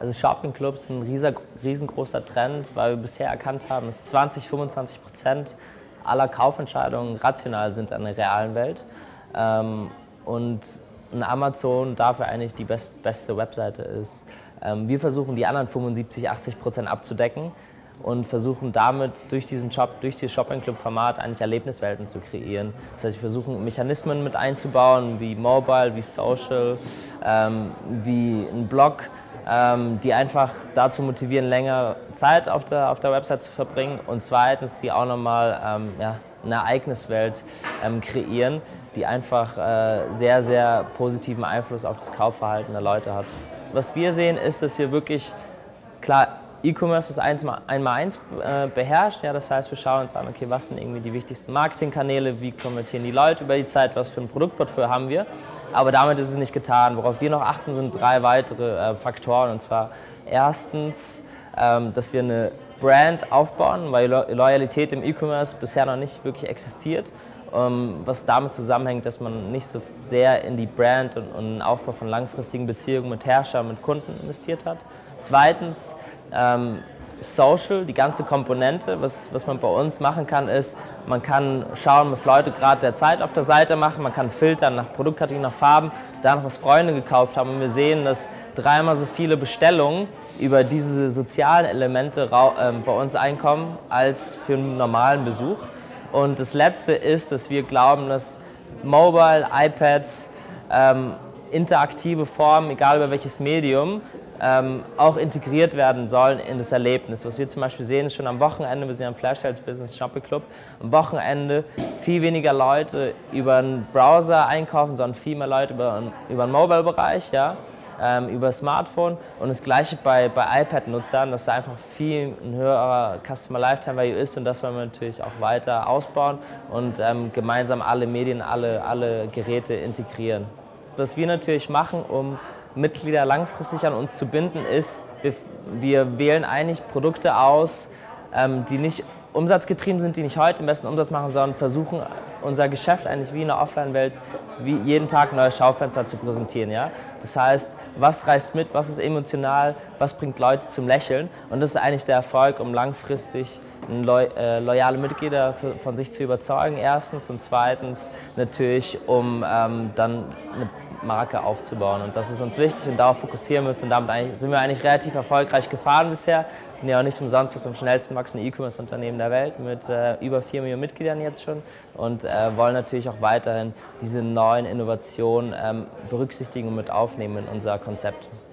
Also Shoppingclubs sind ein riesengroßer Trend, weil wir bisher erkannt haben, dass 20–25% aller Kaufentscheidungen rational sind in der realen Welt. Und ein Amazon dafür eigentlich die beste Webseite ist. Wir versuchen die anderen 75–80% abzudecken und versuchen damit durch dieses Shopping-Club-Format eigentlich Erlebniswelten zu kreieren. Das heißt, wir versuchen Mechanismen mit einzubauen, wie Mobile, wie Social, wie ein Blog, die einfach dazu motivieren, länger Zeit auf der Website zu verbringen und zweitens, die auch nochmal eine Ereigniswelt kreieren, die einfach sehr, sehr positiven Einfluss auf das Kaufverhalten der Leute hat. Was wir sehen, ist, dass wir wirklich, klar, E-Commerce ist 1x1 beherrscht, ja, das heißt, wir schauen uns an, okay, was sind irgendwie die wichtigsten Marketingkanäle, wie konvertieren die Leute über die Zeit, was für ein Produktportfolio haben wir. Aber damit ist es nicht getan. Worauf wir noch achten, sind 3 weitere Faktoren. Und zwar erstens, dass wir eine Brand aufbauen, weil Loyalität im E-Commerce bisher noch nicht wirklich existiert. Was damit zusammenhängt, dass man nicht so sehr in die Brand und den Aufbau von langfristigen Beziehungen mit Herstellern, mit Kunden investiert hat. Zweitens, Social, die ganze Komponente, was man bei uns machen kann, ist, man kann schauen, was Leute gerade derzeit auf der Seite machen, man kann filtern nach Produktkategorien, nach Farben, danach, was Freunde gekauft haben und wir sehen, dass 3-mal so viele Bestellungen über diese sozialen Elemente bei uns einkommen, als für einen normalen Besuch. Und das Letzte ist, dass wir glauben, dass Mobile, iPads, interaktive Formen, egal über welches Medium, auch integriert werden sollen in das Erlebnis. Was wir zum Beispiel sehen, ist schon am Wochenende, wir sind ja im Flash Sales Business Shopping Club, am Wochenende viel weniger Leute über einen Browser einkaufen, sondern viel mehr Leute über den Mobile-Bereich, ja, über Smartphone und das Gleiche bei iPad-Nutzern, dass da einfach viel ein höherer Customer Lifetime Value ist und das wollen wir natürlich auch weiter ausbauen und gemeinsam alle Medien, alle Geräte integrieren. Was wir natürlich machen, um Mitglieder langfristig an uns zu binden, ist, wir wählen eigentlich Produkte aus, die nicht umsatzgetrieben sind, die nicht heute den besten Umsatz machen, sondern versuchen, unser Geschäft eigentlich wie in der Offline-Welt wie jeden Tag neue Schaufenster zu präsentieren. Ja? Das heißt, was reißt mit, was ist emotional, was bringt Leute zum Lächeln und das ist eigentlich der Erfolg, um langfristig loyale Mitglieder von sich zu überzeugen, erstens und zweitens natürlich, um dann eine Marke aufzubauen und das ist uns wichtig und darauf fokussieren wir uns und damit sind wir eigentlich relativ erfolgreich gefahren bisher. Wir sind ja auch nicht umsonst das am schnellsten wachsende E-Commerce-Unternehmen der Welt mit über 4 Millionen Mitgliedern jetzt schon und wollen natürlich auch weiterhin diese neuen Innovationen berücksichtigen und mit aufnehmen in unser Konzept.